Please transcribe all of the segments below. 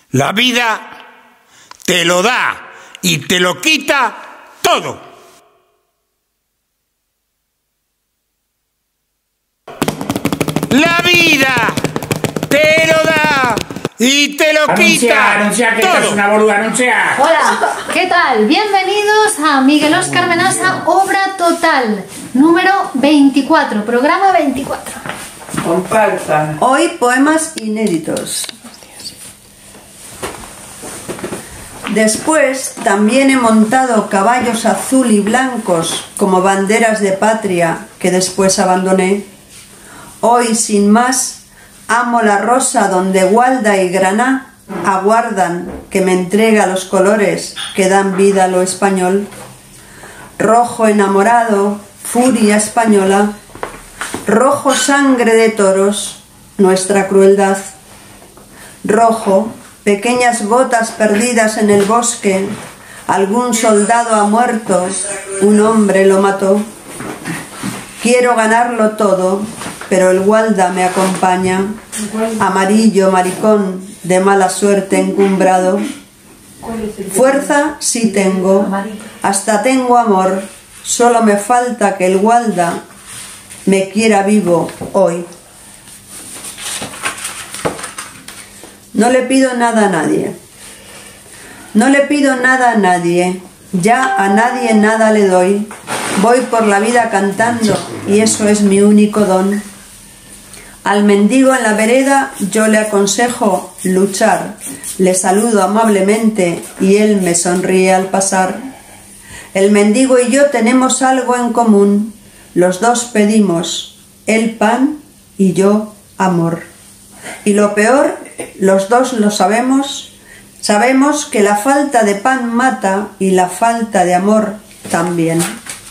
La vida te lo da y te lo quita todo. La vida te lo da y te lo quita. Anuncia que todo. estás una boluda, anuncia. Hola, ¿qué tal? Bienvenidos a Miguel Óscar Menasa, Obra Total, número 24, programa 24. Compartan. Hoy poemas inéditos. Después también he montado caballos azul y blancos como banderas de patria que después abandoné. Hoy, sin más, amo la rosa donde Gualda y Graná aguardan que me entrega los colores que dan vida a lo español. Rojo enamorado, furia española, rojo sangre de toros, nuestra crueldad. Rojo, pequeñas gotas perdidas en el bosque, algún soldado ha muerto, un hombre lo mató. Quiero ganarlo todo, pero el Gualda me acompaña, amarillo maricón, de mala suerte encumbrado. Fuerza sí tengo, hasta tengo amor, solo me falta que el Gualda me quiera vivo hoy. No le pido nada a nadie. No le pido nada a nadie. Ya a nadie nada le doy. Voy por la vida cantando y eso es mi único don. Al mendigo en la vereda yo le aconsejo luchar. Le saludo amablemente y él me sonríe al pasar. El mendigo y yo tenemos algo en común. Los dos pedimos, él pan y yo amor. Y lo peor, los dos lo sabemos, sabemos que la falta de pan mata y la falta de amor también.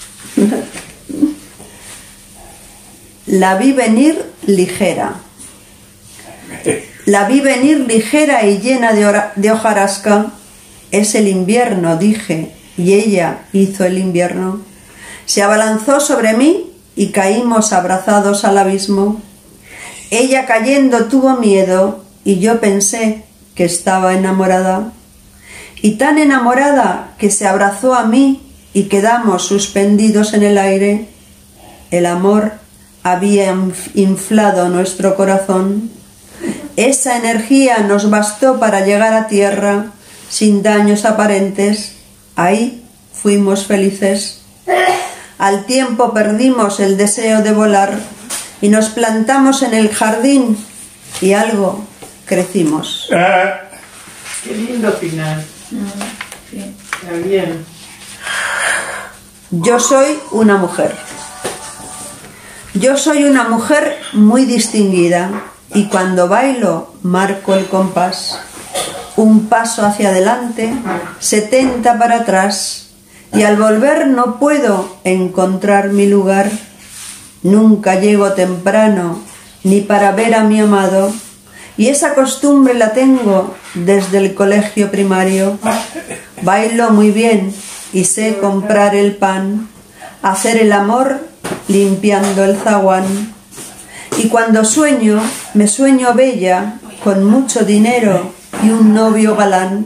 La vi venir ligera. La vi venir ligera y llena de hojarasca. Es el invierno, dije, y ella hizo el invierno. Se abalanzó sobre mí y caímos abrazados al abismo. Ella cayendo tuvo miedo y yo pensé que estaba enamorada. Y tan enamorada que se abrazó a mí y quedamos suspendidos en el aire. El amor había inflado nuestro corazón. Esa energía nos bastó para llegar a tierra sin daños aparentes. Ahí fuimos felices. Al tiempo perdimos el deseo de volar y nos plantamos en el jardín y algo crecimos. Qué lindo final. Sí. Está bien. Yo soy una mujer. Yo soy una mujer muy distinguida y cuando bailo marco el compás. Un paso hacia adelante, 70 para atrás y al volver no puedo encontrar mi lugar. Nunca llego temprano ni para ver a mi amado y esa costumbre la tengo desde el colegio primario. Bailo muy bien y sé comprar el pan, hacer el amor limpiando el zaguán. Y cuando sueño, me sueño bella, con mucho dinero y un novio galán.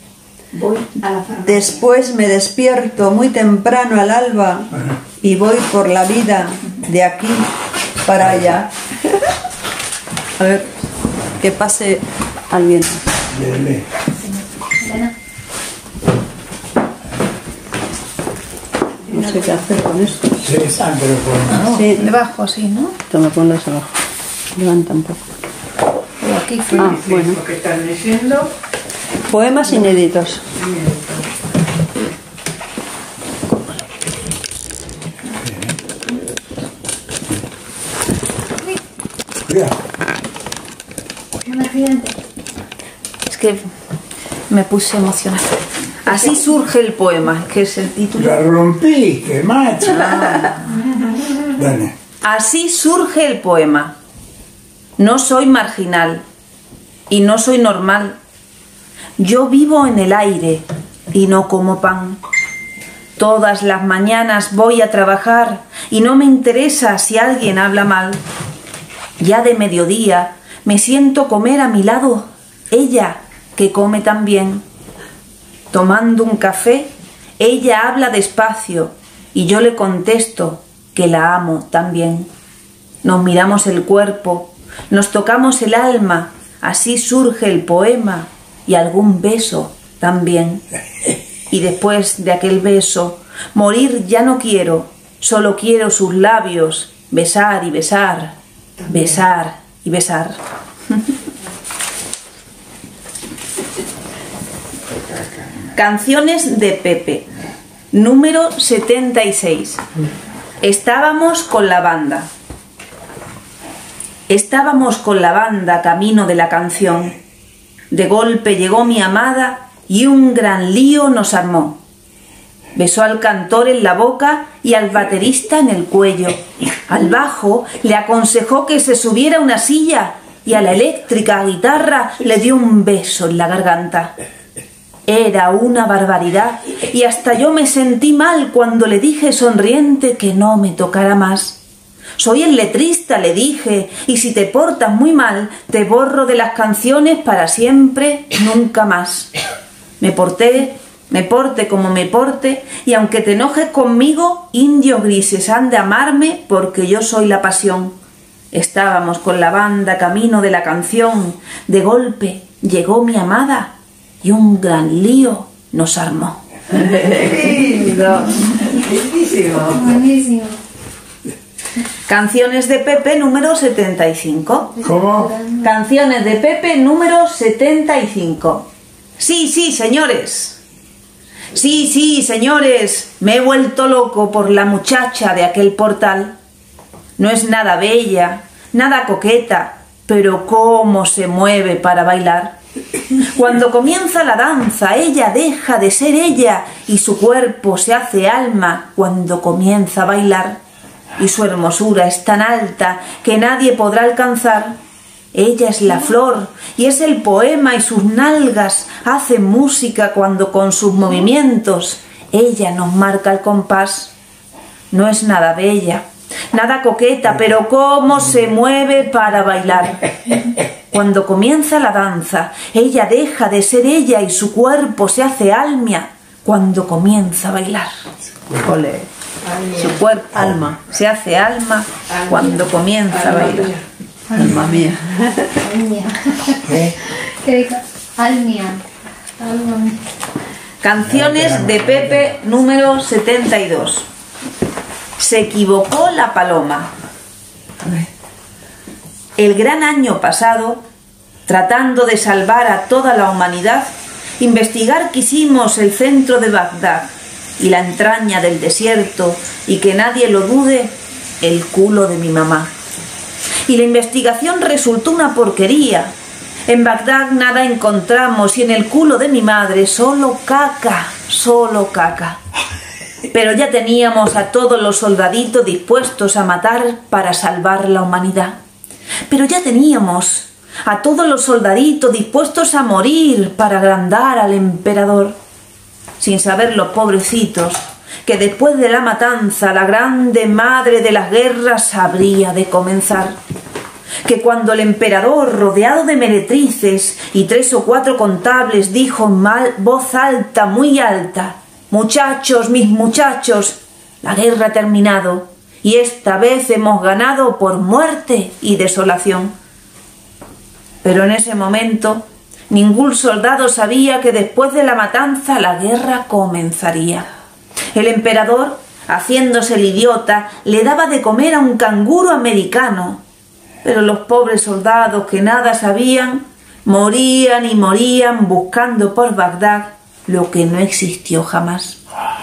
Después me despierto muy temprano al alba y voy por la vida de aquí para allá. A ver, que pase al viento. No sé qué hacer con esto. Sí, pero con... Sí, Debajo, así, ¿no? toma, ponlos abajo. Levanta un poco. O aquí. Bueno. Lo que están diciendo. Poemas inéditos. Es que me puse emocionada. Así surge el poema, que es el título. La rompiste, macho. Dale. Así surge el poema. No soy marginal y no soy normal. Yo vivo en el aire y no como pan. Todas las mañanas voy a trabajar y no me interesa si alguien habla mal. Ya de mediodía me siento comer a mi lado ella que come tan bien. Tomando un café, ella habla despacio y yo le contesto que la amo también. Nos miramos el cuerpo, nos tocamos el alma, así surge el poema y algún beso también. Y después de aquel beso, morir ya no quiero, solo quiero sus labios, besar y besar, besar y besar. Canciones de Pepe, número 76. Estábamos con la banda. Estábamos con la banda camino de la canción. De golpe llegó mi amada y un gran lío nos armó. Besó al cantor en la boca y al baterista en el cuello. Al bajo le aconsejó que se subiera a una silla y a la eléctrica guitarra le dio un beso en la garganta. Era una barbaridad y hasta yo me sentí mal cuando le dije sonriente que no me tocara más. Soy el letrista, le dije, y si te portas muy mal, te borro de las canciones para siempre, nunca más. Me porte como me porte, y aunque te enojes conmigo, indios grises han de amarme porque yo soy la pasión. Estábamos con la banda camino de la canción, de golpe llegó mi amada y un gran lío nos armó. Lindo, lindísimo. Buenísimo. Canciones de Pepe número 75. ¿Cómo? Canciones de Pepe número 75. Sí, sí, señores. Sí, sí, señores. Me he vuelto loco por la muchacha de aquel portal. No es nada bella, nada coqueta, pero cómo se mueve para bailar. Cuando comienza la danza, ella deja de ser ella y su cuerpo se hace alma cuando comienza a bailar. Y su hermosura es tan alta que nadie podrá alcanzar. Ella es la flor y es el poema y sus nalgas hacen música cuando con sus movimientos ella nos marca el compás. No es nada bella, nada coqueta, pero cómo se mueve para bailar. Cuando comienza la danza, ella deja de ser ella y su cuerpo se hace alma cuando comienza a bailar. Olé. Su cuerpo Alma. se hace alma cuando comienza a bailar. Alma mía. Almia. Qué rico. Almia. Alma mía. Canciones de Pepe número 72. Se equivocó la paloma. El gran año pasado, tratando de salvar a toda la humanidad, investigar quisimos el centro de Bagdad y la entraña del desierto, y que nadie lo dude, el culo de mi mamá. Y la investigación resultó una porquería. En Bagdad nada encontramos y en el culo de mi madre solo caca, solo caca. Pero ya teníamos a todos los soldaditos dispuestos a matar para salvar la humanidad. Pero ya teníamos a todos los soldaditos dispuestos a morir para agrandar al emperador. Sin saber los pobrecitos que después de la matanza la grande madre de las guerras habría de comenzar. Que cuando el emperador, rodeado de meretrices y 3 o 4 contables, dijo en voz alta, muy alta: «Muchachos, mis muchachos, la guerra ha terminado y esta vez hemos ganado por muerte y desolación». Pero en ese momento ningún soldado sabía que después de la matanza la guerra comenzaría. El emperador, haciéndose el idiota, le daba de comer a un canguro americano, pero los pobres soldados que nada sabían morían y morían buscando por Bagdad lo que no existió jamás.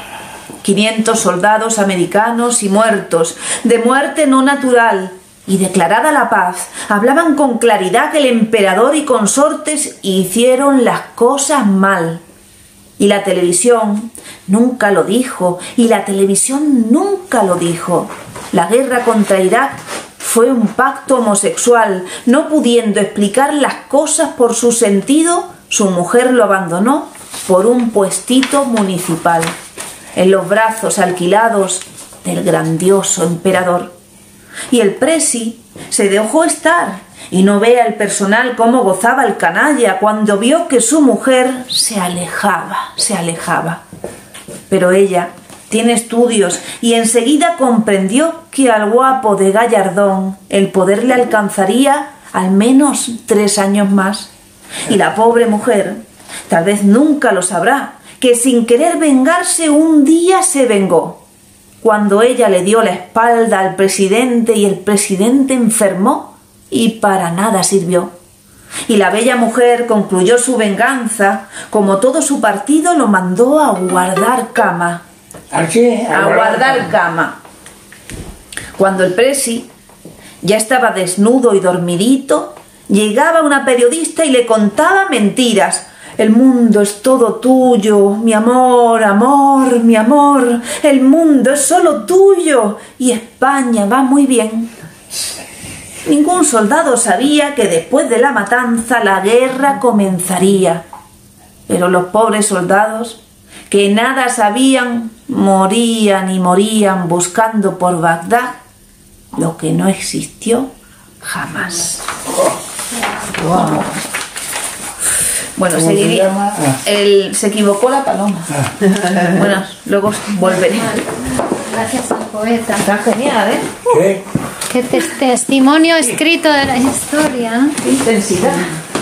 500 soldados americanos y muertos, de muerte no natural, y declarada la paz, hablaban con claridad que el emperador y consortes hicieron las cosas mal. Y la televisión nunca lo dijo, y la televisión nunca lo dijo. La guerra contra Irak fue un pacto homosexual. No pudiendo explicar las cosas por su sentido, su mujer lo abandonó por un puestito municipal, en los brazos alquilados del grandioso emperador. Y el presi se dejó estar Y no vea el personal cómo gozaba el canalla cuando vio que su mujer se alejaba. Pero ella tiene estudios y enseguida comprendió que al guapo de Gallardón el poder le alcanzaría al menos 3 años más. Y la pobre mujer tal vez nunca lo sabrá, que sin querer vengarse un día se vengó, cuando ella le dio la espalda al presidente y el presidente enfermó y para nada sirvió. Y la bella mujer concluyó su venganza, como todo su partido lo mandó a guardar cama. ¿A qué? A guardar cama. Cuando el presi ya estaba desnudo y dormidito, llegaba una periodista y le contaba mentiras. El mundo es todo tuyo, mi amor, amor, mi amor. El mundo es solo tuyo y España va muy bien. Ningún soldado sabía que después de la matanza la guerra comenzaría. Pero los pobres soldados, que nada sabían, morían y morían buscando por Bagdad lo que no existió jamás. Wow. Bueno, ¿Cómo se seguiría. llama? Se equivocó la paloma. Bueno, luego volveré. Gracias al poeta. Está genial, ¿eh? ¿Qué? Qué testimonio escrito de la historia, ¿no? Qué intensidad.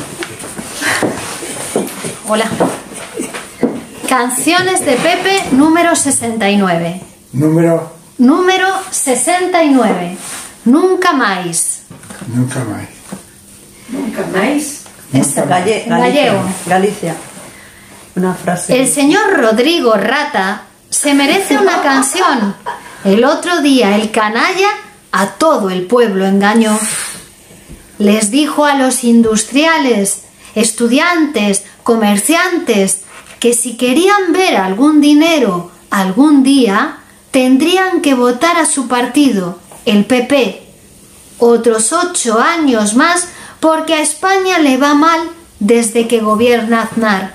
Hola. Canciones de Pepe número 69. Número Número 69. Nunca más. nunca más. Nunca más. Esta, Gallego. gallego. Galicia. Una frase. El señor Rodrigo Rata se merece una canción. El otro día el canalla a todo el pueblo engañó. Les dijo a los industriales, estudiantes, comerciantes, que si querían ver algún dinero algún día, tendrían que votar a su partido, el PP. Otros 8 años más, porque a España le va mal desde que gobierna Aznar.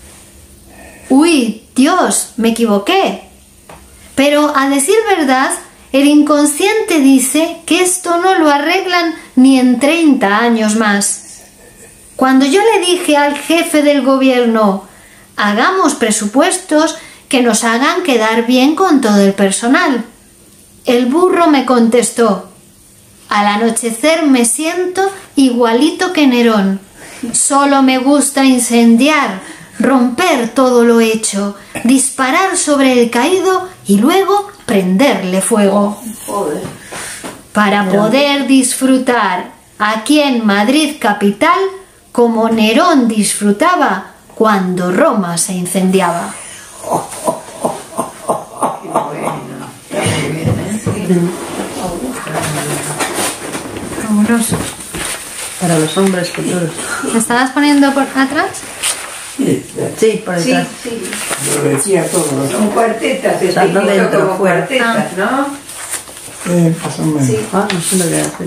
Uy, Dios, me equivoqué. Pero a decir verdad, el inconsciente dice que esto no lo arreglan ni en 30 años más. Cuando yo le dije al jefe del gobierno, hagamos presupuestos que nos hagan quedar bien con todo el personal, el burro me contestó, al anochecer me siento igualito que Nerón. Solo me gusta incendiar, romper todo lo hecho, disparar sobre el caído y luego prenderle fuego. Para poder disfrutar aquí en Madrid capital como Nerón disfrutaba cuando Roma se incendiaba. Fabuloso. Para los hombres futuros. ¿Me estabas poniendo por atrás? Sí, por Sí, detrás. sí. Lo decía todo. Son cuartetas, se Estando escrito dentro, como fuera. cuartetas, ¿no? Más o menos. Sí. Ah, no sé lo que hace.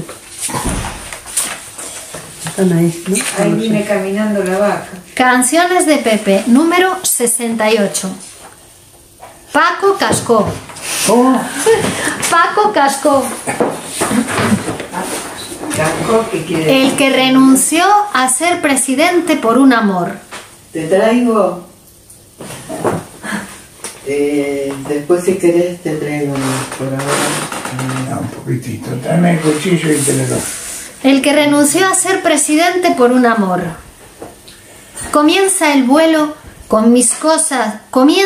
Están ahí, ¿no? Ahí No sé. viene caminando la vaca. Canciones de Pepe, número 68. Paco Cascó. ¿Cómo? Paco Cascó, Casco, ¿qué quiere decir? el que renunció a ser presidente por un amor. Te traigo, después si querés te traigo, por ahora. Un poquitito. Dame el cuchillo y tenedor. El que renunció a ser presidente por un amor. Comienzo el vuelo con mis cosas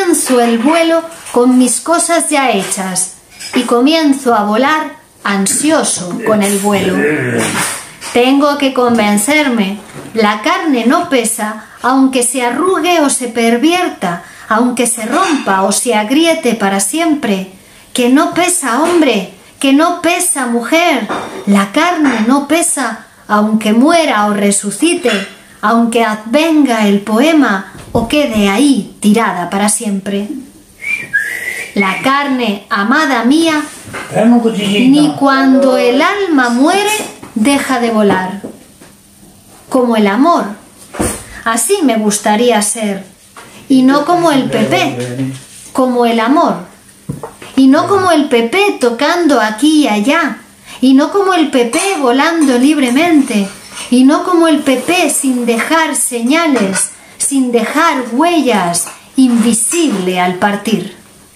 ya hechas y comienzo a volar ansioso con el vuelo. Tengo que convencerme, la carne no pesa, aunque se arrugue o se pervierta, aunque se rompa o se agriete para siempre. Que no pesa, hombre, que no pesa, mujer. La carne no pesa, aunque muera o resucite, aunque advenga el poema o quede ahí tirada para siempre. La carne, amada mía, Dame un cuchillito. ni cuando el alma muere deja de volar. Como el amor. Así me gustaría ser. Y no como el Pepe, como el amor. Y no como el Pepe tocando aquí y allá. Y no como el Pepe volando libremente. y no como el PP sin dejar señales, sin dejar huellas, invisible al partir.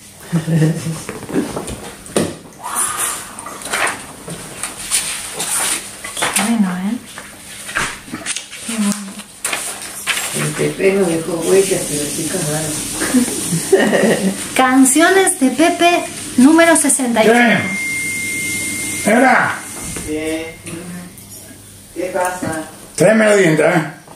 Bueno, Qué bueno. El Pepe no dejó huellas, pero sí cagaron. Canciones de Pepe número 68. Era, Bien. ¿Qué pasa? tráeme los dientes,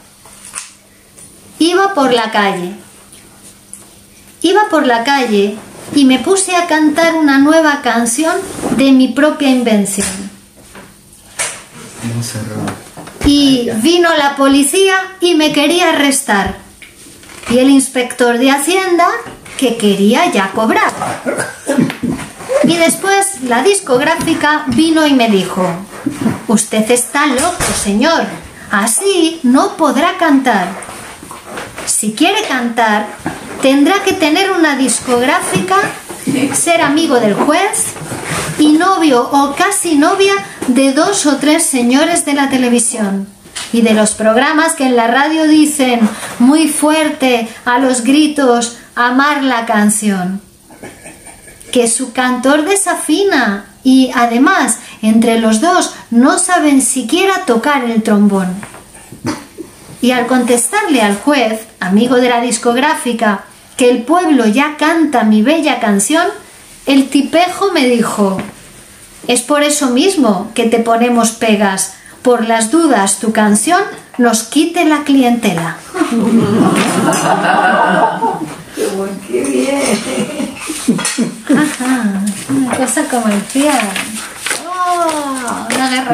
Iba por la calle. Iba por la calle y me puse a cantar una nueva canción de mi propia invención. Y vino la policía y me quería arrestar. Y el inspector de Hacienda que quería ya cobrar. Y después la discográfica vino y me dijo: usted está loco, señor, así no podrá cantar. Si quiere cantar, tendrá que tener una discográfica, ser amigo del juez y novio o casi novia de 2 o 3 señores de la televisión y de los programas que en la radio dicen muy fuerte a los gritos amar la canción. Que su cantor desafina y además entre los dos no saben siquiera tocar el trombón. Y al contestarle al juez, amigo de la discográfica, que el pueblo ya canta mi bella canción, el tipejo me dijo: es por eso mismo que te ponemos pegas, por las dudas tu canción nos quite la clientela. ¡Qué bien! Ajá, una cosa comercial. ¡Oh! Una guerra.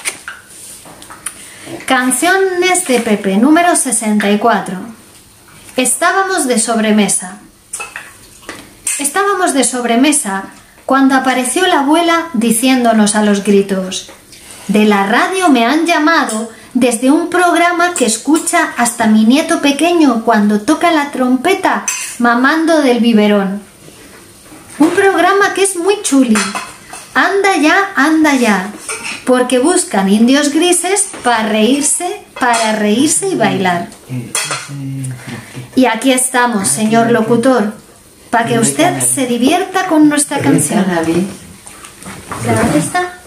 Canciones de Pepe número 64. Estábamos de sobremesa. Estábamos de sobremesa cuando apareció la abuela diciéndonos a los gritos: de la radio me han llamado desde un programa que escucha hasta mi nieto pequeño cuando toca la trompeta mamando del biberón. Un programa que es muy chuli. Anda ya, porque buscan indios grises para reírse y bailar. Y aquí estamos, señor locutor, para que usted se divierta con nuestra canción. ¿La está?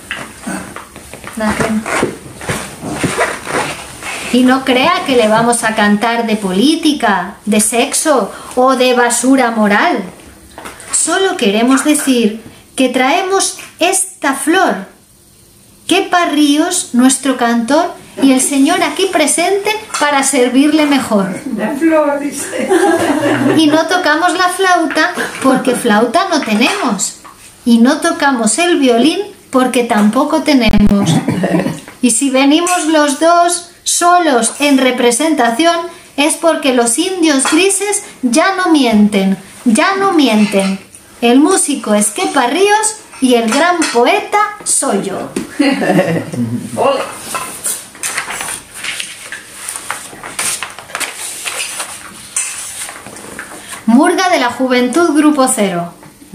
Y no crea que le vamos a cantar de política, de sexo o de basura moral. Solo queremos decir que traemos esta flor, que Parríos, nuestro cantor, y el señor aquí presente para servirle mejor. La flor, dice. Y no tocamos la flauta porque flauta no tenemos. Y no tocamos el violín porque tampoco tenemos. Y si venimos los dos solos en representación es porque los indios grises ya no mienten. El músico es que Parríos y el gran poeta soy yo. Murga de la Juventud Grupo Cero.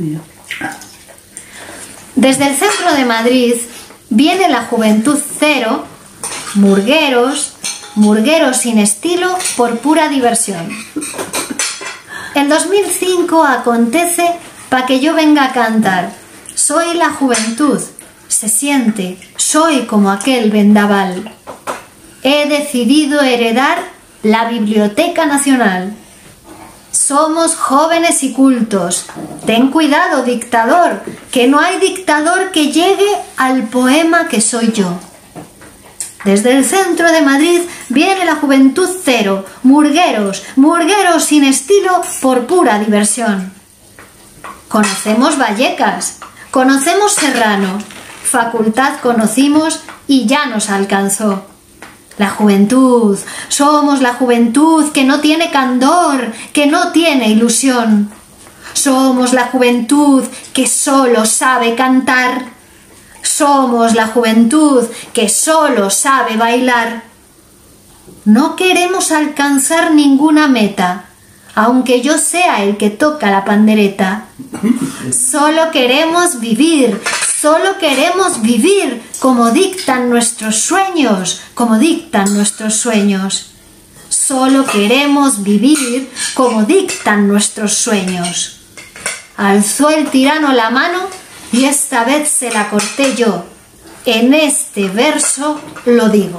Desde el centro de Madrid viene la Juventud Cero, murgueros sin estilo por pura diversión. En 2005 acontece para que yo venga a cantar: soy la juventud, se siente, soy como aquel vendaval. He decidido heredar la Biblioteca Nacional. Somos jóvenes y cultos. Ten cuidado, dictador, que no hay dictador que llegue al poema que soy yo. Desde el centro de Madrid viene la Juventud Cero, murgueros sin estilo por pura diversión. Conocemos Vallecas, conocemos Serrano, facultad conocimos y ya nos alcanzó. La juventud, somos la juventud que no tiene candor, que no tiene ilusión. Somos la juventud que solo sabe cantar. Somos la juventud que solo sabe bailar. No queremos alcanzar ninguna meta, aunque yo sea el que toca la pandereta. Solo queremos vivir, Solo queremos vivir como dictan nuestros sueños, como dictan nuestros sueños. Solo queremos vivir como dictan nuestros sueños. Alzó el tirano la mano y esta vez se la corté yo. En este verso lo digo.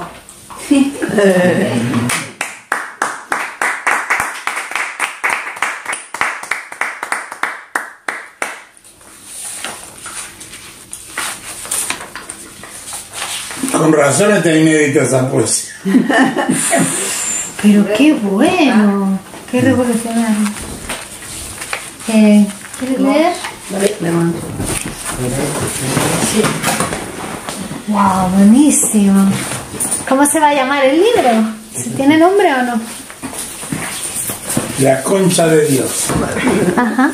Con razón está inédita esa poesía. Pero qué bueno, qué revolucionario. ¿Quieres leer? Wow, buenísimo. ¿Cómo se va a llamar el libro? ¿Se tiene nombre o no? La concha de Dios. Ajá.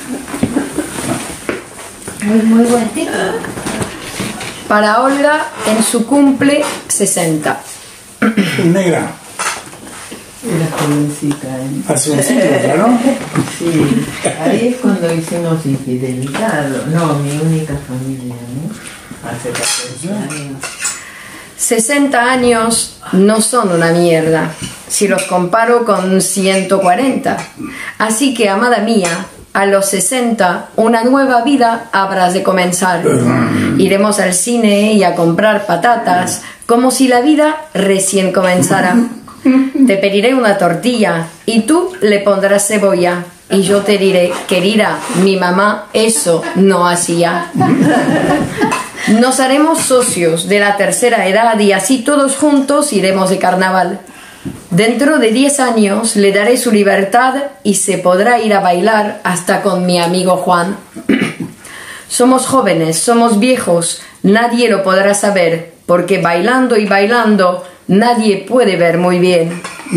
Muy buen título. Para Olga en su cumple 60. Negra. Era jovencita, ¿eh? Hace un siglo, ¿no? Sí, ahí es cuando hicimos Infidelidad. No, mi única familia, ¿no? Hace 14 años. 60 años no son una mierda si los comparo con 140. Así que, amada mía, a los 60 una nueva vida habrás de comenzar. Iremos al cine y a comprar patatas como si la vida recién comenzara. Te pediré una tortilla y tú le pondrás cebolla. Y yo te diré, querida, mi mamá eso no hacía. Nos haremos socios de la tercera edad y así todos juntos iremos de carnaval. Dentro de 10 años le daré su libertad y se podrá ir a bailar hasta con mi amigo Juan. Somos jóvenes, somos viejos, nadie lo podrá saber, porque bailando y bailando nadie puede ver muy bien.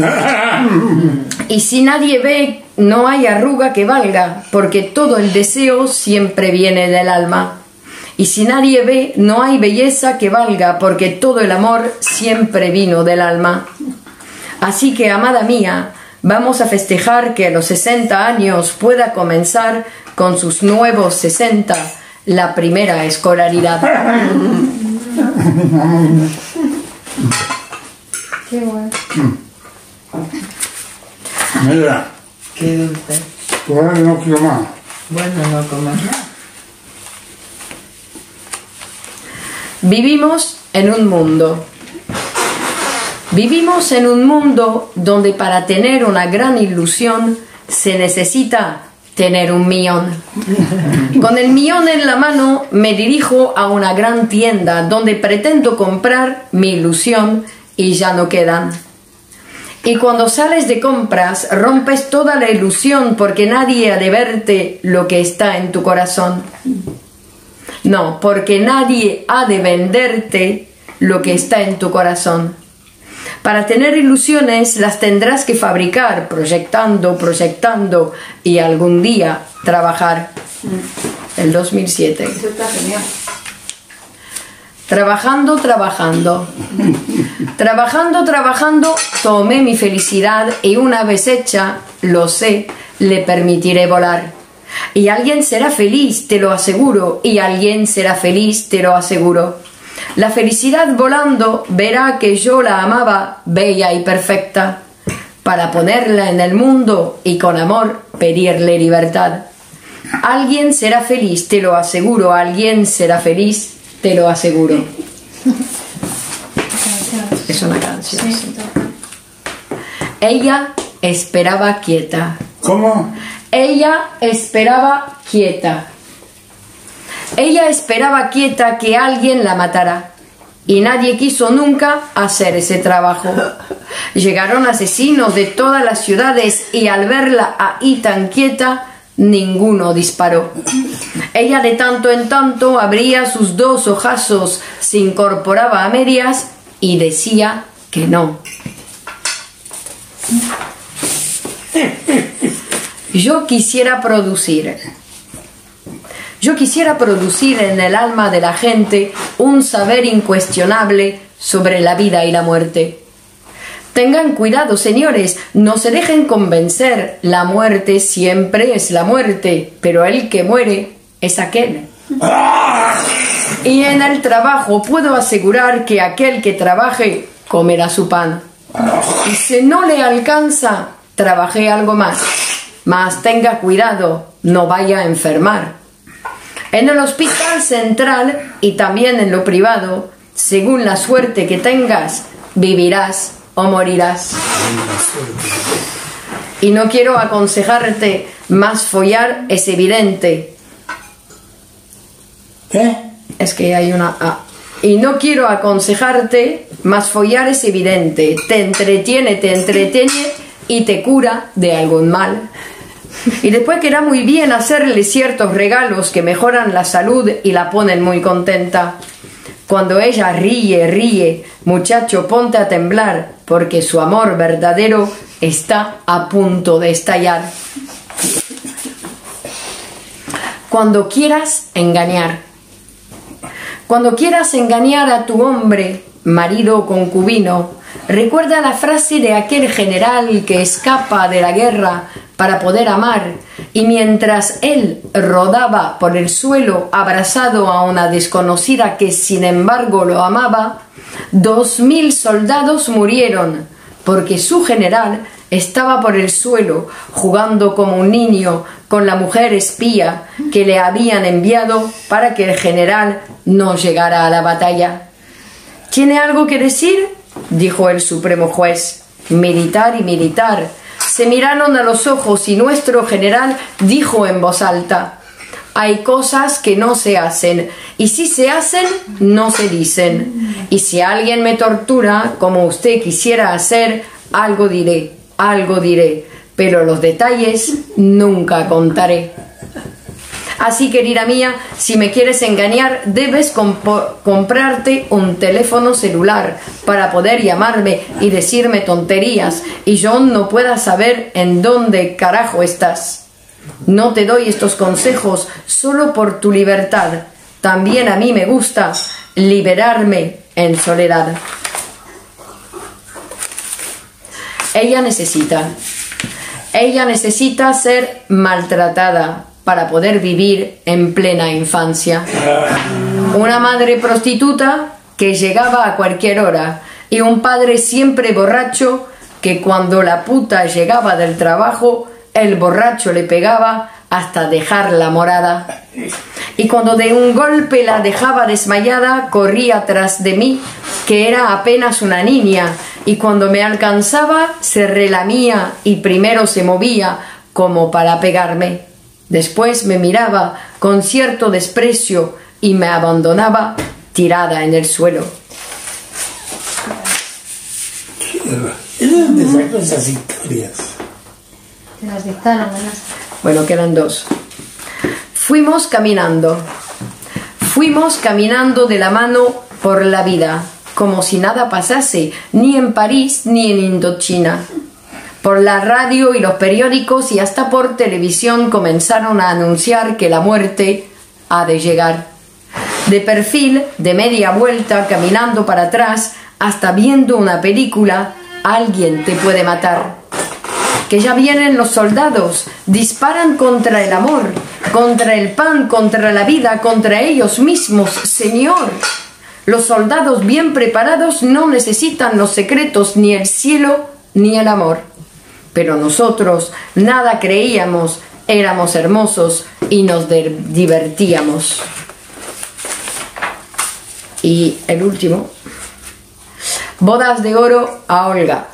Y si nadie ve, no hay arruga que valga, porque todo el deseo siempre viene del alma. Y si nadie ve, no hay belleza que valga, porque todo el amor siempre vino del alma. Así que, amada mía, vamos a festejar que a los 60 años pueda comenzar con sus nuevos 60 la primera escolaridad. Qué bueno. Mira, Qué dulce. por ahora que no quiero más. Bueno, no comas nada. Vivimos en un mundo. Vivimos en un mundo donde para tener una gran ilusión se necesita tener 1 millón. Con el millón en la mano me dirijo a una gran tienda donde pretendo comprar mi ilusión y ya no quedan. Y cuando sales de compras rompes toda la ilusión porque nadie ha de verte lo que está en tu corazón. No, porque nadie ha de venderte lo que está en tu corazón. Para tener ilusiones las tendrás que fabricar, proyectando, proyectando y algún día trabajar. El 2007. Eso está genial. Trabajando, trabajando. Trabajando, trabajando, tomé mi felicidad y una vez hecha, lo sé, le permitiré volar. Y alguien será feliz, te lo aseguro, y alguien será feliz, te lo aseguro. La felicidad volando verá que yo la amaba, bella y perfecta, para ponerla en el mundo y con amor pedirle libertad. Alguien será feliz, te lo aseguro, alguien será feliz, te lo aseguro. Es una canción. Sí. Ella esperaba quieta. ¿Cómo? Ella esperaba quieta. Ella esperaba quieta que alguien la matara. Y nadie quiso nunca hacer ese trabajo. Llegaron asesinos de todas las ciudades y al verla ahí tan quieta, ninguno disparó. Ella de tanto en tanto abría sus 2 ojazos, se incorporaba a medias y decía que no. Yo quisiera producir en el alma de la gente un saber incuestionable sobre la vida y la muerte. Tengan cuidado, señores, no se dejen convencer, la muerte siempre es la muerte, pero el que muere es aquel. Y en el trabajo puedo asegurar que aquel que trabaje comerá su pan. Y si no le alcanza, trabaje algo más. Mas tenga cuidado, no vaya a enfermar. En el hospital central y también en lo privado, según la suerte que tengas, vivirás o morirás. Y no quiero aconsejarte, mas follar es evidente. ¿Qué? Es que hay una A. Y no quiero aconsejarte, mas follar es evidente. Te entretiene y te cura de algún mal. Y después queda muy bien hacerle ciertos regalos que mejoran la salud y la ponen muy contenta. Cuando ella ríe, muchacho, ponte a temblar, porque su amor verdadero está a punto de estallar. Cuando quieras engañar. Cuando quieras engañar a tu hombre, marido o concubino, recuerda la frase de aquel general que escapa de la guerra para poder amar, y mientras él rodaba por el suelo abrazado a una desconocida que sin embargo lo amaba, 2000 soldados murieron, porque su general estaba por el suelo jugando como un niño con la mujer espía que le habían enviado para que el general no llegara a la batalla. ¿Tiene algo que decir?, dijo el supremo juez. Militar y militar se miraron a los ojos y nuestro general dijo en voz alta: hay cosas que no se hacen, y si se hacen, no se dicen. Y si alguien me tortura, como usted quisiera hacer, algo diré, pero los detalles nunca contaré. Así, querida mía, si me quieres engañar, debes comprarte un teléfono celular para poder llamarme y decirme tonterías, y yo no pueda saber en dónde carajo estás. No te doy estos consejos solo por tu libertad. También a mí me gusta liberarme en soledad. Ella necesita ser maltratada para poder vivir en plena infancia. Una madre prostituta que llegaba a cualquier hora, y un padre siempre borracho que cuando la puta llegaba del trabajo, el borracho le pegaba hasta dejarla morada. Y cuando de un golpe la dejaba desmayada, corría tras de mí, que era apenas una niña, y cuando me alcanzaba se relamía y primero se movía como para pegarme. Después me miraba con cierto desprecio y me abandonaba tirada en el suelo. ¿De dónde sacó esas historias? Te las dictaron, ¿verdad? Bueno, quedan dos. Fuimos caminando de la mano por la vida, como si nada pasase, ni en París ni en Indochina. Por la radio y los periódicos y hasta por televisión comenzaron a anunciar que la muerte ha de llegar. De perfil, de media vuelta, caminando para atrás, hasta viendo una película, alguien te puede matar. Que ya vienen los soldados, disparan contra el amor, contra el pan, contra la vida, contra ellos mismos, Señor. Los soldados bien preparados no necesitan los secretos, ni el cielo, ni el amor. Pero nosotros nada creíamos, éramos hermosos y nos divertíamos. Y el último. Bodas de oro a Olga.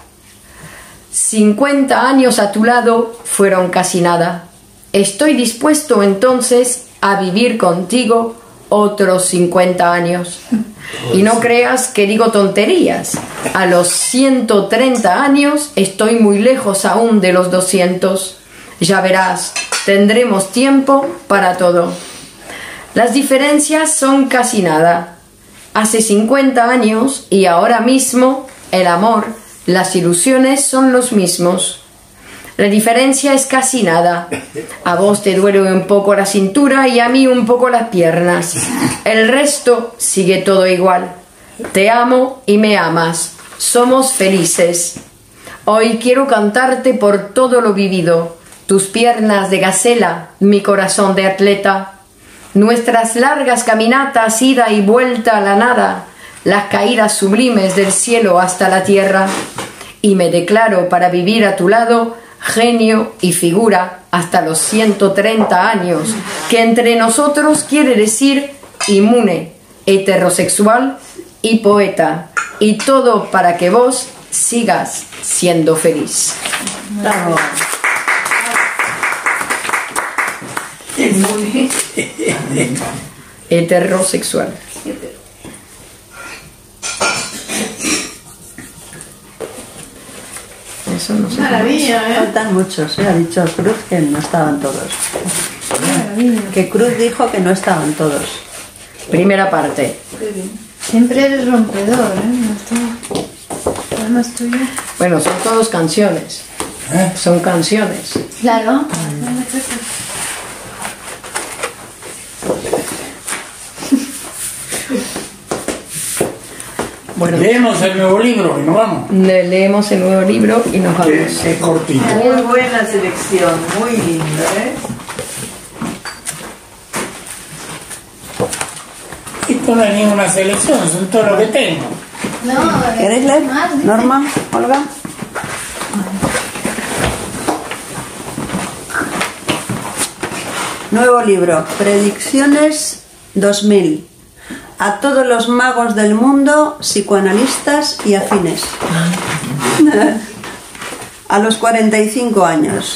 50 años a tu lado fueron casi nada. Estoy dispuesto entonces a vivir contigo otros 50 años. Y no creas que digo tonterías. A los 130 años estoy muy lejos aún de los 200. Ya verás, tendremos tiempo para todo. Las diferencias son casi nada. Hace 50 años y ahora mismo el amor, las ilusiones son los mismos. La diferencia es casi nada. A vos te duele un poco la cintura y a mí un poco las piernas. El resto sigue todo igual. Te amo y me amas. Somos felices. Hoy quiero cantarte por todo lo vivido. Tus piernas de gacela, mi corazón de atleta. nuestras largas caminatas, ida y vuelta a la nada, las caídas sublimes del cielo hasta la tierra, y me declaro para vivir a tu lado genio y figura hasta los 130 años, que entre nosotros quiere decir inmune, heterosexual y poeta, y todo para que vos sigas siendo feliz. Bravo. Heterosexual. Eso no sé. Maravilla, ¿eh? Faltan muchos, ha dicho Cruz que no estaban todos. Que Cruz dijo que no estaban todos. Primera parte. Siempre eres rompedor, ¿eh? Además tuyo. Bueno, son todos canciones. Son canciones. Claro. Bueno, Leemos el nuevo libro y nos vamos. leemos el nuevo libro y nos Que vamos. es cortito. Muy buena selección, muy linda, ¿eh? Esto no es ninguna selección, son todo lo que tengo. No, ¿Queréis leer? más, dice. Norma, Olga. Nuevo libro, Predicciones 2000. A todos los magos del mundo, psicoanalistas y afines. A los 45 años.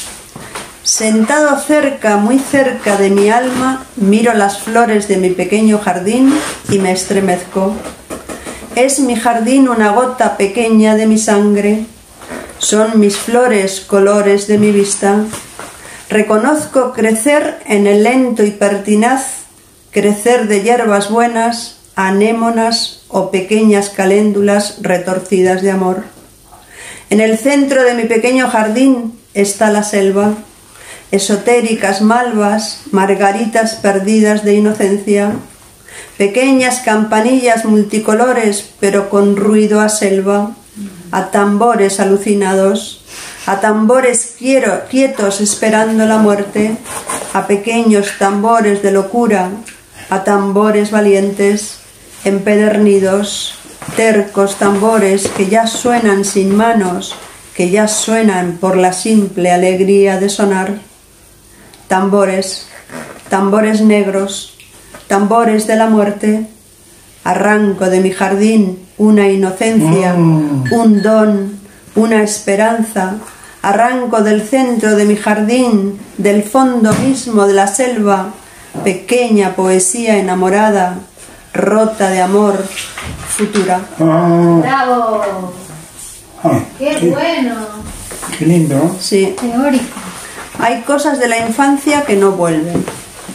Sentado cerca, muy cerca de mi alma, miro las flores de mi pequeño jardín y me estremezco. Es mi jardín una gota pequeña de mi sangre. Son mis flores colores de mi vista. Reconozco crecer en el lento y pertinaz crecer de hierbas buenas, anémonas o pequeñas caléndulas retorcidas de amor. En el centro de mi pequeño jardín está la selva, esotéricas malvas, margaritas perdidas de inocencia, pequeñas campanillas multicolores pero con ruido a selva, a tambores alucinados, a tambores quietos esperando la muerte, a pequeños tambores de locura, a tambores valientes, empedernidos, tercos tambores que ya suenan sin manos, que ya suenan por la simple alegría de sonar. Tambores, tambores negros, tambores de la muerte. Arranco de mi jardín una inocencia, un don, una esperanza. Arranco del centro de mi jardín, del fondo mismo de la selva, pequeña poesía enamorada, rota de amor, futura. ¡Bravo! ¡Qué bueno! Qué lindo, ¿no? Sí. Teórico. Hay cosas de la infancia que no vuelven.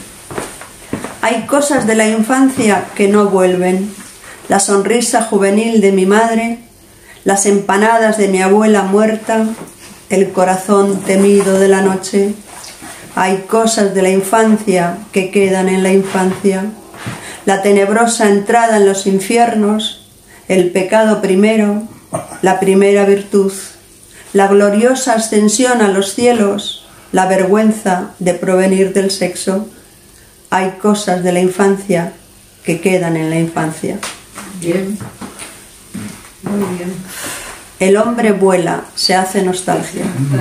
Hay cosas de la infancia que no vuelven. La sonrisa juvenil de mi madre, las empanadas de mi abuela muerta, el corazón temido de la noche. Hay cosas de la infancia que quedan en la infancia. La tenebrosa entrada en los infiernos, el pecado primero, la primera virtud, la gloriosa ascensión a los cielos, la vergüenza de provenir del sexo. Hay cosas de la infancia que quedan en la infancia. Bien. Muy bien. El hombre vuela, se hace nostalgia.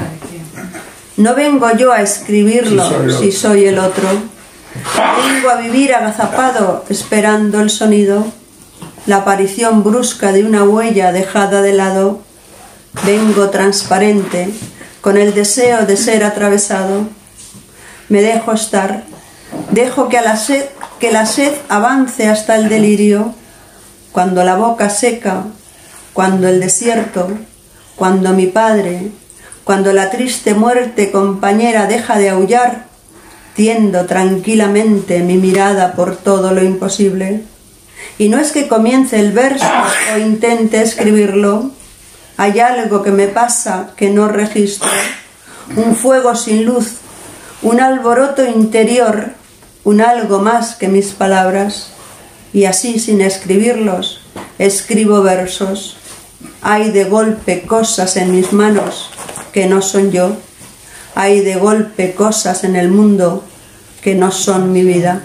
No vengo yo a escribirlo si soy el otro. Vengo a vivir agazapado esperando el sonido, la aparición brusca de una huella dejada de lado. Vengo transparente, con el deseo de ser atravesado. Me dejo estar, dejo que la sed avance hasta el delirio. Cuando la boca seca, cuando el desierto, cuando mi padre, cuando la triste muerte compañera deja de aullar, tiendo tranquilamente mi mirada por todo lo imposible. Y no es que comience el verso o intente escribirlo, hay algo que me pasa que no registro, un fuego sin luz, un alboroto interior, un algo más que mis palabras, y así sin escribirlos, escribo versos. Hay de golpe cosas en mis manos que no son yo, hay de golpe cosas en el mundo que no son mi vida.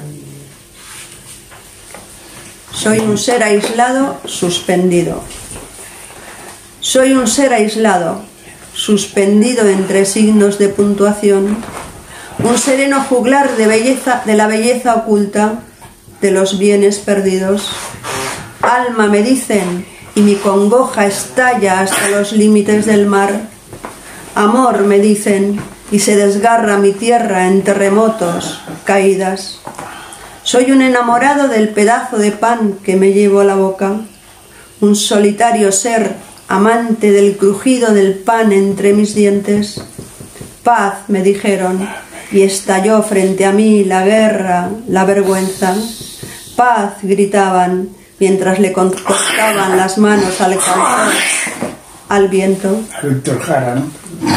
Soy un ser aislado, suspendido. Soy un ser aislado, suspendido entre signos de puntuación, un sereno juglar de la belleza oculta, de los bienes perdidos. Alma, me dicen, y mi congoja estalla hasta los límites del mar. Amor, me dicen, y se desgarra mi tierra en terremotos, caídas. Soy un enamorado del pedazo de pan que me llevo a la boca, un solitario ser amante del crujido del pan entre mis dientes. Paz, me dijeron, y estalló frente a mí la guerra, la vergüenza. Paz, gritaban, mientras le cortaban las manos al cantor, al viento. A Víctor Jara, ¿no?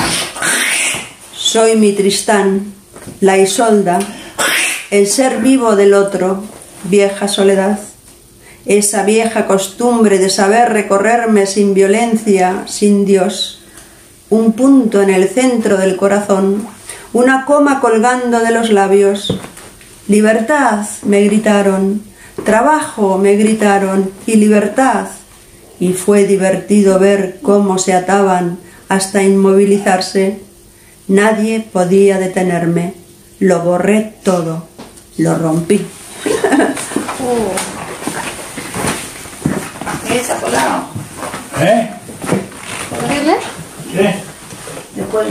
Soy mi Tristán, la Isolda, el ser vivo del otro, vieja soledad. Esa vieja costumbre de saber recorrerme sin violencia, sin Dios. Un punto en el centro del corazón, una coma colgando de los labios. Libertad, me gritaron, trabajo, me gritaron, y libertad. Y fue divertido ver cómo se ataban hasta inmovilizarse. Nadie podía detenerme. Lo borré todo. Lo rompí. ¿Esa colado? ¿Eh? ¿Horrible? ¿Qué? Después.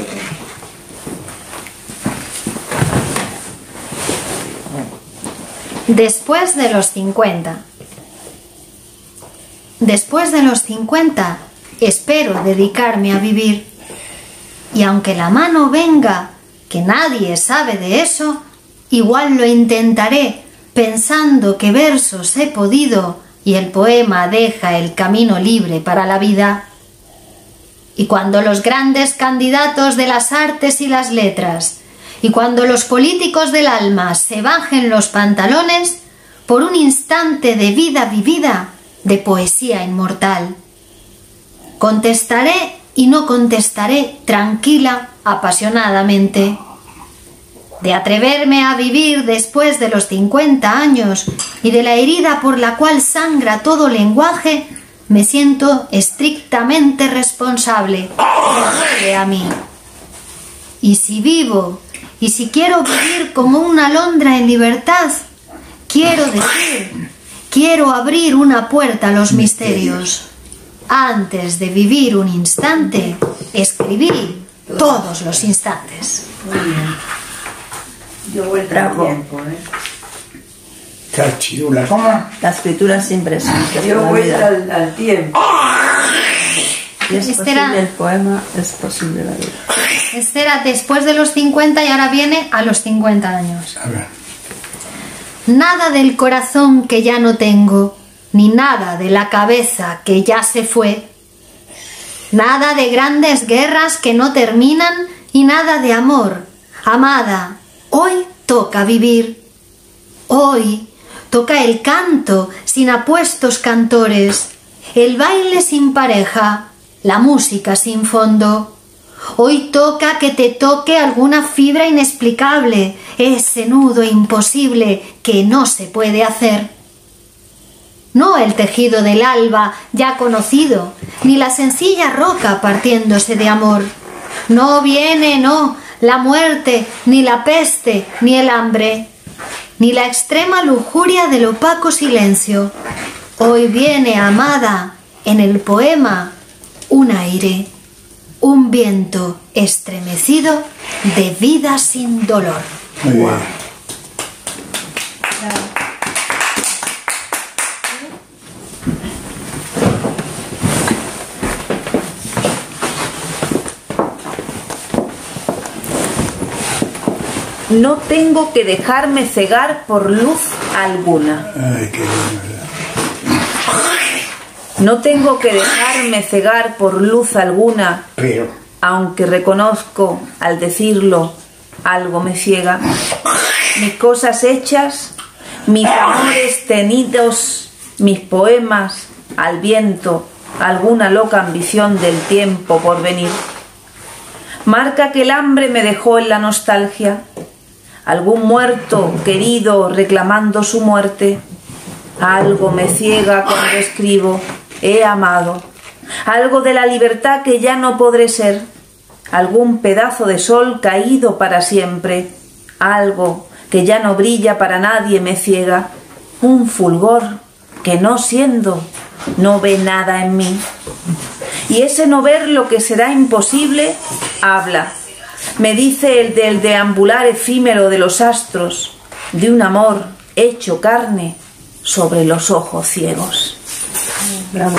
Después de los 50. Después de los 50, espero dedicarme a vivir. Y aunque la mano venga, que nadie sabe de eso, igual lo intentaré, pensando que versos he podido y el poema deja el camino libre para la vida. Y cuando los grandes candidatos de las artes y las letras, y cuando los políticos del alma se bajen los pantalones, por un instante de vida vivida, de poesía inmortal. Contestaré y no contestaré tranquila, apasionadamente. De atreverme a vivir después de los 50 años y de la herida por la cual sangra todo lenguaje, me siento estrictamente responsable. Me duele a mí. Y si vivo, y si quiero vivir como una alondra en libertad, quiero decir, quiero abrir una puerta a los misterios. Antes de vivir un instante, escribí todos los instantes. Muy bien. Yo vuelta al tiempo, ¿eh? Cachirula, ¿cómo? La escritura siempre es Yo vuelta al tiempo. Y es Este era- posible el poema, es posible la vida. Este era después de los 50 y ahora viene a los 50 años. A ver. Nada del corazón que ya no tengo, ni nada de la cabeza que ya se fue. Nada de grandes guerras que no terminan y nada de amor. Amada, hoy toca vivir. Hoy toca el canto sin apuestos cantores, el baile sin pareja, la música sin fondo. Hoy toca que te toque alguna fibra inexplicable, ese nudo imposible que no se puede hacer. No el tejido del alba ya conocido, ni la sencilla roca partiéndose de amor. No viene, no, la muerte, ni la peste, ni el hambre, ni la extrema lujuria del opaco silencio. Hoy viene, amada, en el poema, un aire, un viento estremecido de vida sin dolor. Muy bien. No tengo que dejarme cegar por luz alguna. Ay, qué bien, ¿verdad? No tengo que dejarme cegar por luz alguna, Pero, aunque reconozco, al decirlo, algo me ciega. Mis cosas hechas, mis amores tenidos, mis poemas, al viento, alguna loca ambición del tiempo por venir. Marca que el hambre me dejó en la nostalgia. algún muerto querido reclamando su muerte. Algo me ciega cuando escribo, he amado. Algo de la libertad que ya no podré ser. Algún pedazo de sol caído para siempre. Algo que ya no brilla para nadie me ciega. Un fulgor que no siendo, no ve nada en mí. Y ese no ver lo que será imposible, habla. Me dice el del deambular efímero de los astros, de un amor hecho carne sobre los ojos ciegos. Bravo.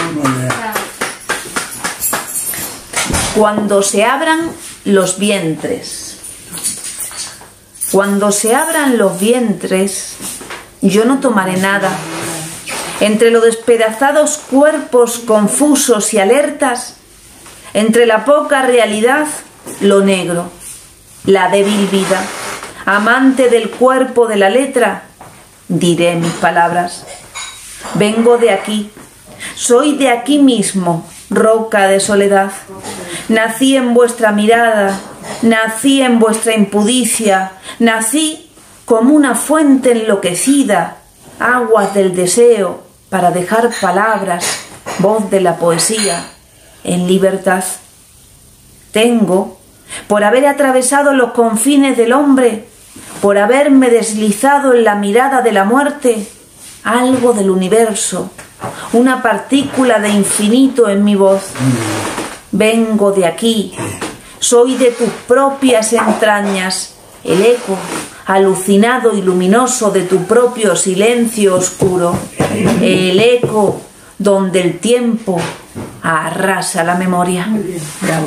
Cuando se abran los vientres. Cuando se abran los vientres, yo no tomaré nada. Entre los despedazados cuerpos confusos y alertas, entre la poca realidad, lo negro, la débil vida, amante del cuerpo de la letra, diré mis palabras. Vengo de aquí, soy de aquí mismo, roca de soledad. Nací en vuestra mirada, nací en vuestra impudicia, nací como una fuente enloquecida, aguas del deseo para dejar palabras, voz de la poesía, en libertad. Tengo, por haber atravesado los confines del hombre, por haberme deslizado en la mirada de la muerte, algo del universo, una partícula de infinito en mi voz. Vengo de aquí, soy de tus propias entrañas, el eco alucinado y luminoso de tu propio silencio oscuro, el eco donde el tiempo arrasa la memoria. Bravo.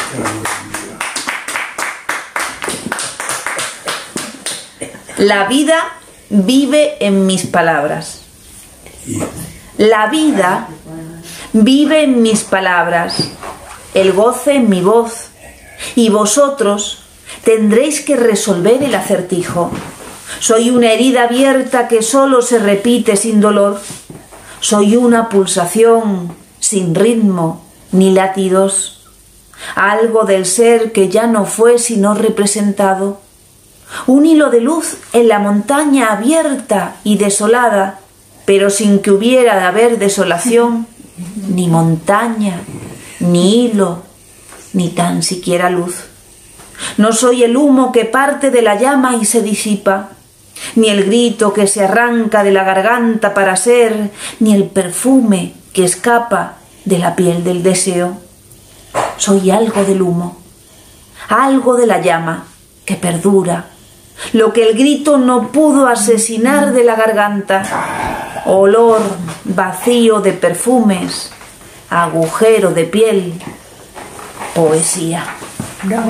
La vida vive en mis palabras. La vida vive en mis palabras, el goce en mi voz, y vosotros tendréis que resolver el acertijo. Soy una herida abierta que solo se repite sin dolor. Soy una pulsación sin ritmo ni latidos. Algo del ser que ya no fue sino representado. Un hilo de luz en la montaña abierta y desolada, pero sin que hubiera de haber desolación, ni montaña, ni hilo, ni tan siquiera luz. No soy el humo que parte de la llama y se disipa, ni el grito que se arranca de la garganta para ser, ni el perfume que escapa de la piel del deseo. Soy algo del humo, algo de la llama que perdura, lo que el grito no pudo asesinar de la garganta. Olor vacío de perfumes, agujero de piel, poesía. Bravo.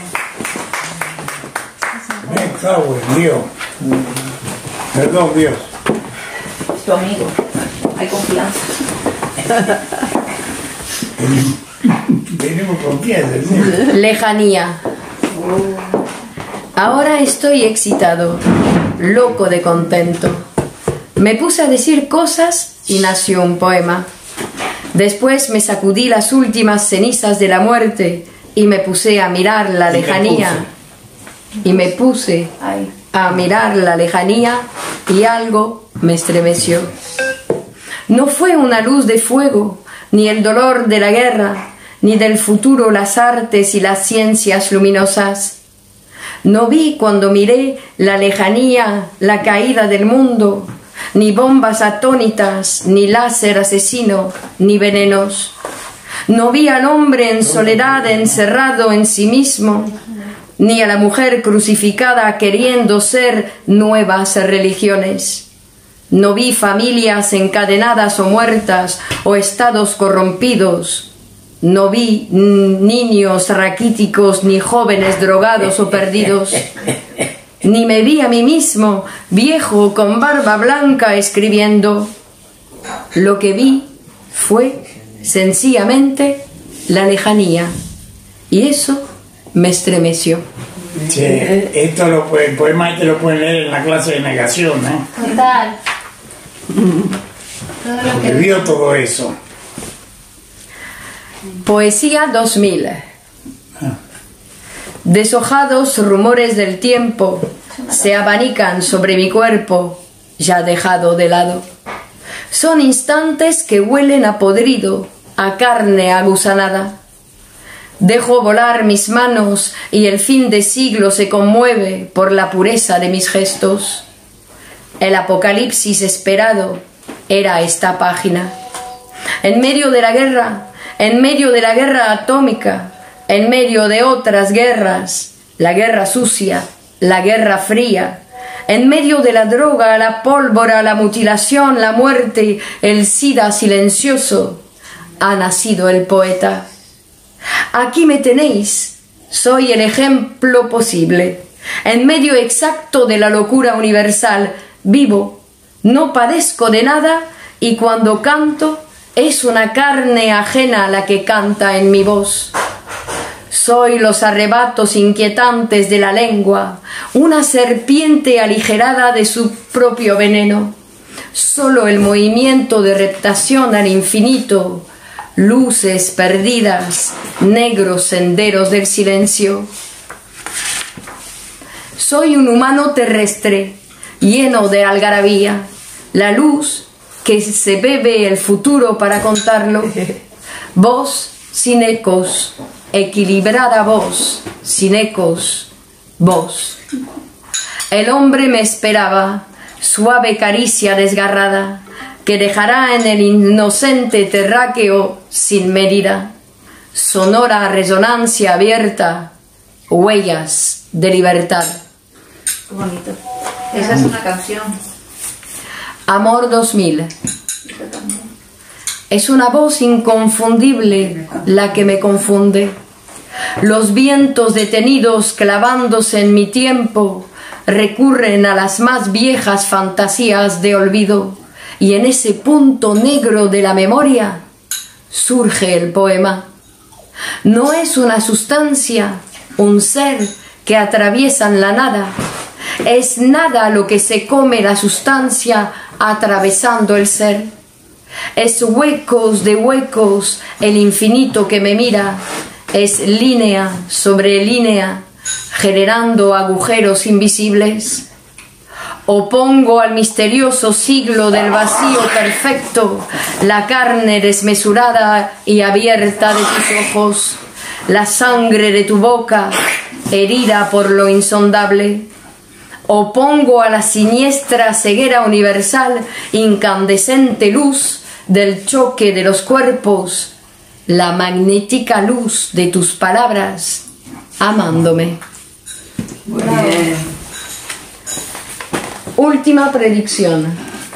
Me cago en Dios. Perdón, Dios. Tu amigo, hay confianza. Tenemos confianza, ¿sí? Lejanía. Ahora estoy excitado, loco de contento. Me puse a decir cosas y nació un poema. Después me sacudí las últimas cenizas de la muerte y me puse a mirar la lejanía. Y me puse a mirar la lejanía y algo me estremeció. No fue una luz de fuego, ni el dolor de la guerra, ni del futuro las artes y las ciencias luminosas. No vi cuando miré la lejanía, la caída del mundo, ni bombas atónitas, ni láser asesino, ni venenos. No vi al hombre en soledad encerrado en sí mismo, ni a la mujer crucificada queriendo ser nuevas religiones. No vi familias encadenadas o muertas o estados corrompidos. No vi niños raquíticos ni jóvenes drogados o perdidos. Ni me vi a mí mismo, viejo con barba blanca, escribiendo. Lo que vi fue sencillamente la lejanía. Y eso me estremeció. Sí, esto el poema este lo pueden leer en la clase de negación, ¿eh? Total. Porque vio todo eso. Poesía 2000. Deshojados rumores del tiempo se abanican sobre mi cuerpo, ya dejado de lado. Son instantes que huelen a podrido, a carne agusanada. Dejo volar mis manos y el fin de siglo se conmueve por la pureza de mis gestos. El apocalipsis esperado era esta página. En medio de la guerra atómica, en medio de otras guerras, la guerra sucia, la guerra fría, en medio de la droga, la pólvora, la mutilación, la muerte, el SIDA silencioso, ha nacido el poeta. Aquí me tenéis, soy el ejemplo posible. En medio exacto de la locura universal, vivo, no padezco de nada y cuando canto es una carne ajena la que canta en mi voz. Soy los arrebatos inquietantes de la lengua, una serpiente aligerada de su propio veneno. Solo el movimiento de reptación al infinito, luces perdidas, negros senderos del silencio. Soy un humano terrestre, lleno de algarabía, la luz que se bebe el futuro para contarlo. Voz sin ecos, equilibrada voz, sin ecos, voz. El hombre me esperaba, suave caricia desgarrada, que dejará en el inocente terráqueo sin medida, sonora resonancia abierta, huellas de libertad. Qué bonito. Esa es una canción. Amor 2000. Es una voz inconfundible la que me confunde. Los vientos detenidos clavándose en mi tiempo recurren a las más viejas fantasías de olvido y en ese punto negro de la memoria surge el poema. No es una sustancia, un ser que atraviesan la nada. Es nada lo que se come la sustancia atravesando el ser. Es huecos de huecos el infinito que me mira. Es línea sobre línea, generando agujeros invisibles. Opongo al misterioso siglo del vacío perfecto la carne desmesurada y abierta de tus ojos, la sangre de tu boca, herida por lo insondable. Opongo a la siniestra ceguera universal, incandescente luz del choque de los cuerpos, la magnética luz de tus palabras, amándome. Muy bien. Última predicción.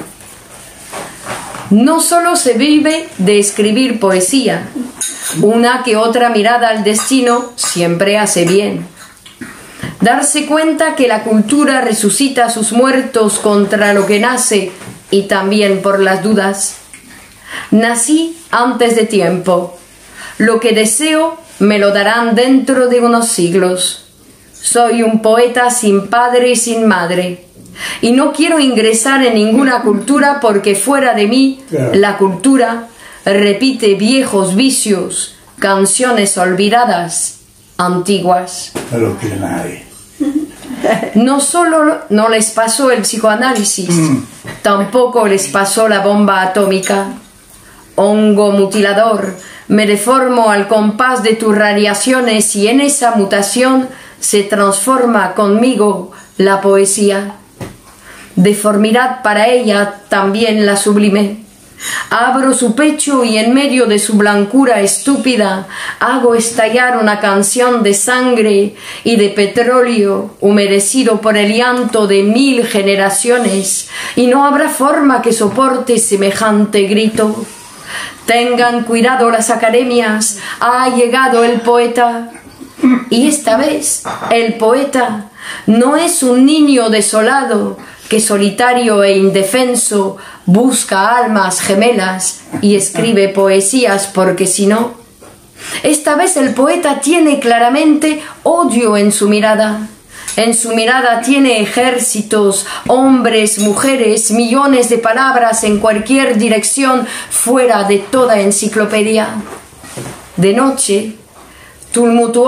No solo se vive de escribir poesía, una que otra mirada al destino siempre hace bien. Darse cuenta que la cultura resucita a sus muertos contra lo que nace y también por las dudas. Nací antes de tiempo. Lo que deseo me lo darán dentro de unos siglos. Soy un poeta sin padre y sin madre. Y no quiero ingresar en ninguna cultura porque fuera de mí la cultura repite viejos vicios, canciones olvidadas, antiguas. No lo quiere nadie. No solo no les pasó el psicoanálisis, tampoco les pasó la bomba atómica. Hongo mutilador, me deformo al compás de tus radiaciones y en esa mutación se transforma conmigo la poesía. Deformidad para ella también la sublime. Abro su pecho y en medio de su blancura estúpida hago estallar una canción de sangre y de petróleo humedecido por el llanto de 1000 generaciones y no habrá forma que soporte semejante grito. Tengan cuidado las academias, ha llegado el poeta. Y esta vez el poeta no es un niño desolado que solitario e indefenso busca almas gemelas y escribe poesías porque si no. Esta vez el poeta tiene claramente odio en su mirada. En su mirada tiene ejércitos, hombres, mujeres, millones de palabras en cualquier dirección fuera de toda enciclopedia. De noche,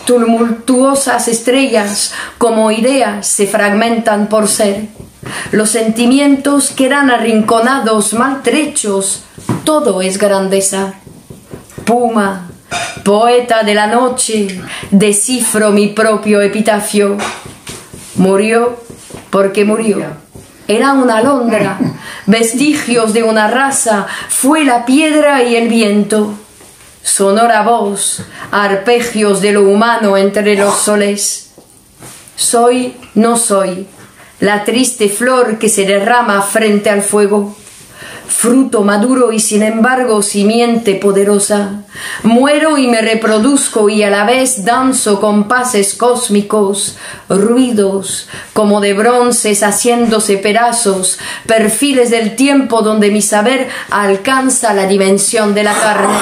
tumultuosas estrellas como ideas se fragmentan por ser. Los sentimientos quedan arrinconados, maltrechos, todo es grandeza. Puma, poeta de la noche, descifro mi propio epitafio. Murió porque murió. Era una alondra, vestigios de una raza, fue la piedra y el viento. Sonora voz, arpegios de lo humano entre los soles. Soy, no soy, la triste flor que se derrama frente al fuego. Fruto maduro y sin embargo simiente poderosa. Muero y me reproduzco y a la vez danzo compases cósmicos, ruidos como de bronces haciéndose pedazos, perfiles del tiempo donde mi saber alcanza la dimensión de la carne.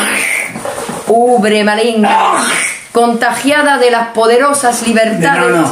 Ubre maligna, contagiada de las poderosas libertades.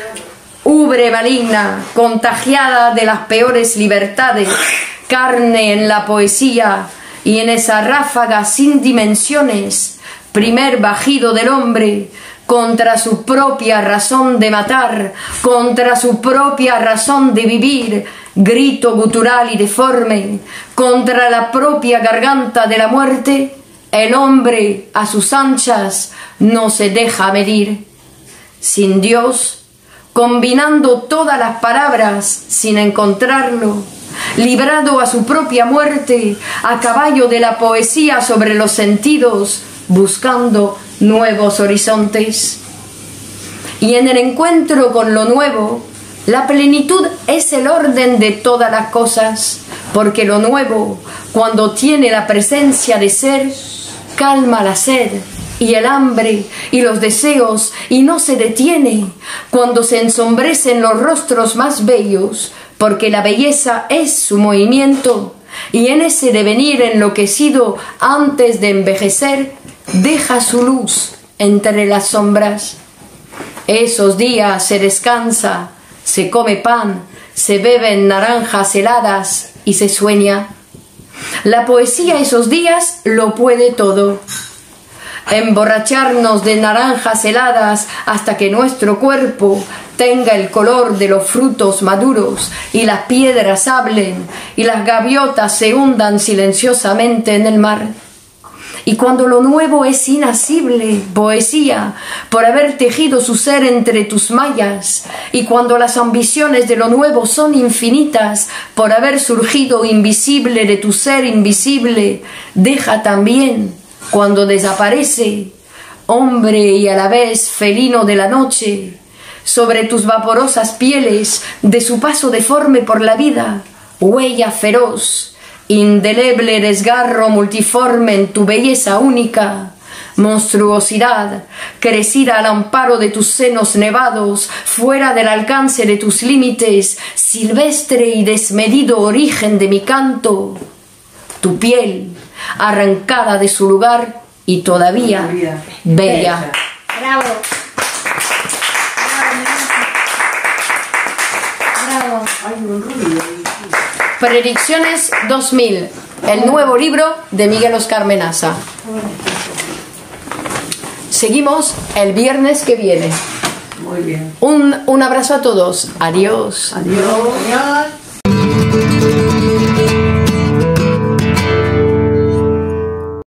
Ubre maligna, contagiada de las peores libertades. Carne en la poesía y en esa ráfaga sin dimensiones, primer bajido del hombre contra su propia razón de matar, contra su propia razón de vivir, grito gutural y deforme, contra la propia garganta de la muerte, el hombre a sus anchas no se deja medir. Sin Dios, combinando todas las palabras sin encontrarlo, librado a su propia muerte, a caballo de la poesía sobre los sentidos, buscando nuevos horizontes. Y en el encuentro con lo nuevo, la plenitud es el orden de todas las cosas, porque lo nuevo, cuando tiene la presencia de ser, calma la sed y el hambre y los deseos y no se detiene, cuando se ensombrecen los rostros más bellos, porque la belleza es su movimiento, y en ese devenir enloquecido antes de envejecer, deja su luz entre las sombras. Esos días se descansa, se come pan, se beben naranjas heladas y se sueña. La poesía esos días lo puede todo. Emborracharnos de naranjas heladas hasta que nuestro cuerpo tenga el color de los frutos maduros y las piedras hablen y las gaviotas se hundan silenciosamente en el mar. Y cuando lo nuevo es inasible, poesía, por haber tejido su ser entre tus mallas, y cuando las ambiciones de lo nuevo son infinitas, por haber surgido invisible de tu ser invisible, deja también, cuando desaparece, hombre y a la vez felino de la noche, sobre tus vaporosas pieles, de su paso deforme por la vida, huella feroz, indeleble desgarro multiforme en tu belleza única, monstruosidad, crecida al amparo de tus senos nevados, fuera del alcance de tus límites, silvestre y desmedido origen de mi canto, tu piel, arrancada de su lugar y todavía bella. Bravo. Bravo. Predicciones 2000, el nuevo libro de Miguel Oscar Menaza. Seguimos el viernes que viene. Muy bien. Un abrazo a todos. Adiós. Adiós. Adiós.